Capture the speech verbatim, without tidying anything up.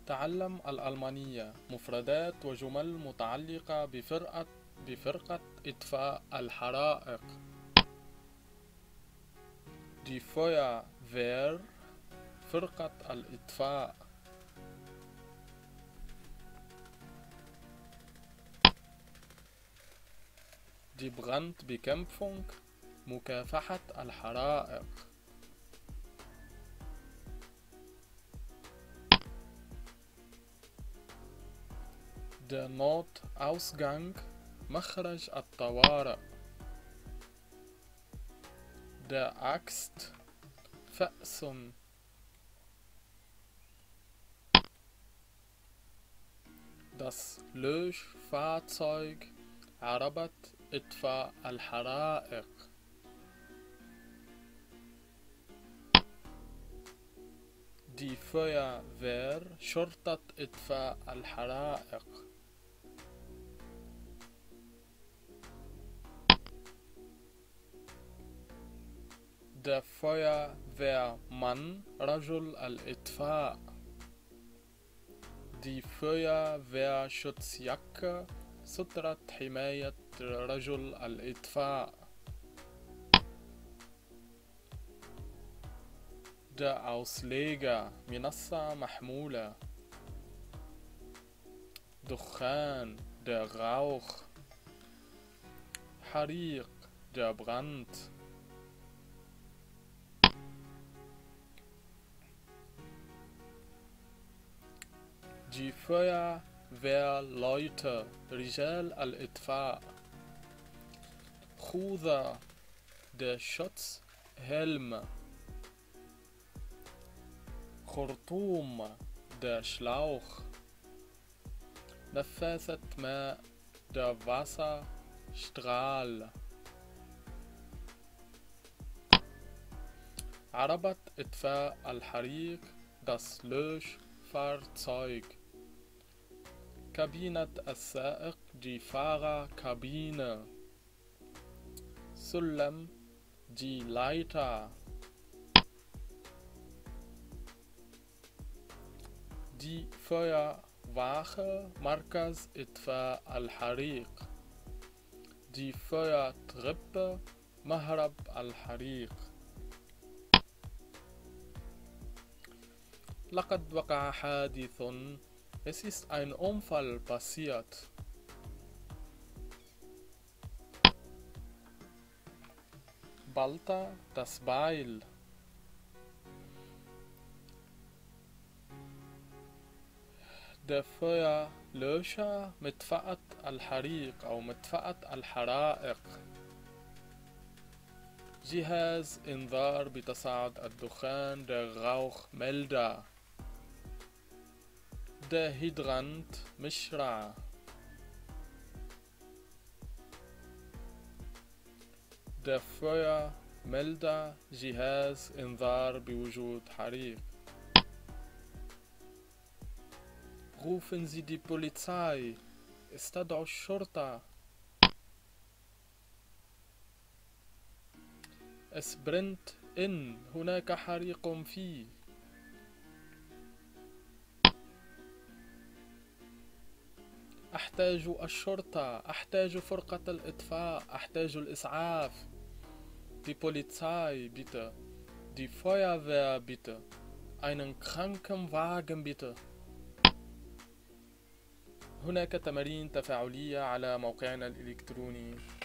تعلم الألمانية. مفردات وجمل متعلقة بفرقة بفرقة إطفاء الحرائق. Die Feuerwehr، فرقة الإطفاء. Die Brandbekämpfung، مكافحة الحرائق. Der Notausgang، مخرج الطوارئ. Der Axt، فأس. Das Löschfahrzeug، عربة إطفاء الحرائق. Die Feuerwehr، شرطة إطفاء الحرائق. Der Feuerwehrmann، رجل الإطفاء. Die Feuerwehrschutzjacke، سترة حماية رجل الإطفاء. Der Ausleger، منصة محمولة. دخان، der Rauch. حريق، der Brand. Die Feuerwehrleute، رجال الإطفاء. خوذة، der Schutzhelm. خرطوم، der Schlauch. نفاثة ماء، der Wasserstrahl. عربة إطفاء الحريق، das Löschfahrzeug. كابينة السائق، die Fahrerkabine. سلم، die Leiter. Die Feuerwache، مركز إطفاء الحريق. Die Feuertreppe، مهرب الحريق. لقد وقع حادث. Es ist ein Unfall passiert. Balta، das Beil. Der Feuerlöscher، مدفأة الحريق أو مدفأة الحرائق. جهاز إنذار بتصاعد الدخان، der Rauchmelder. Der Hydrant، مشرع. Der Feuermelder، جهاز إنذار بوجود حريق. Rufen Sie die Polizei، استدعوا الشرطة. Es brennt in، هناك حريق فيه. أحتاج الشرطة، أحتاج فرقة الإطفاء، أحتاج الإسعاف. Die Polizei bitte. Die Feuerwehr bitte. Einen Krankenwagen bitte. هناك تمارين تفاعلية على موقعنا الإلكتروني.